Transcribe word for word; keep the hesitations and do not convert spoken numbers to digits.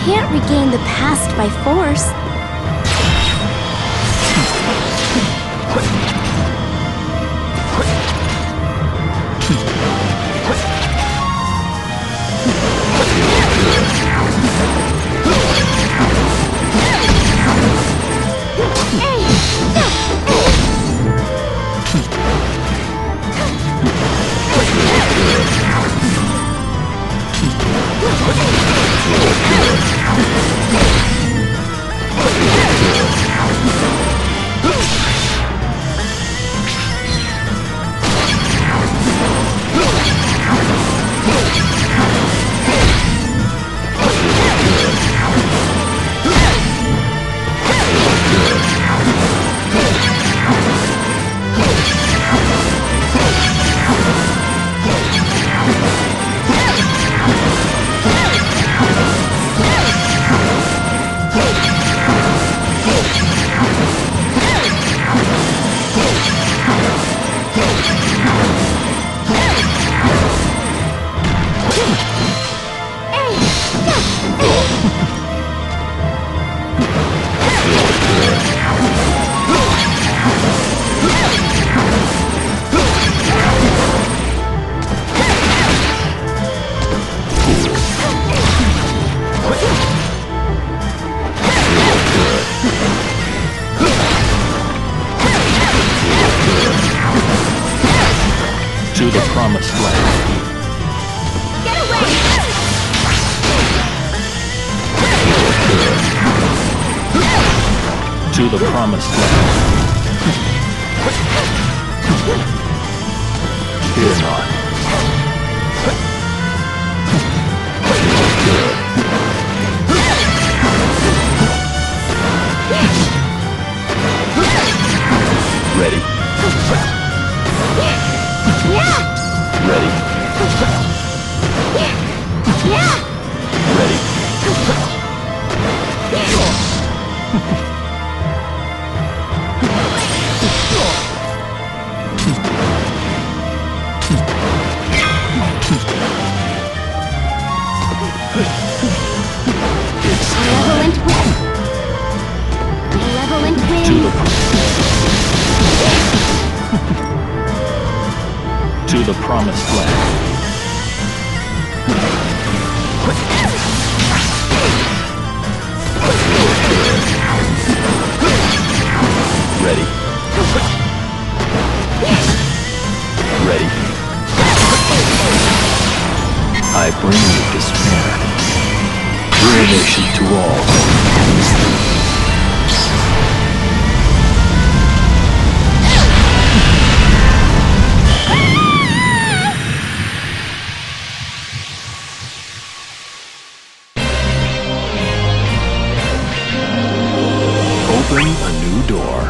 can't regain the past by force. To the promised land. Get away! To the promised land. Fear not. Ready? Ready? Ready? Malevolent wind. Malevolent wind. To the to the promised land. Ready? Ready? I bring you despair. Ruination to all. Open a new door.